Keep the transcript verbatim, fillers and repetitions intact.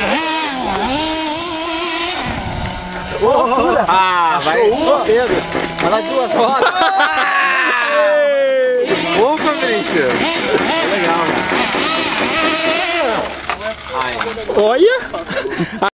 Oh, ah, vai. Pedro. Vai lá duas rodas. Bom, Fabrício. Legal, né? Olha!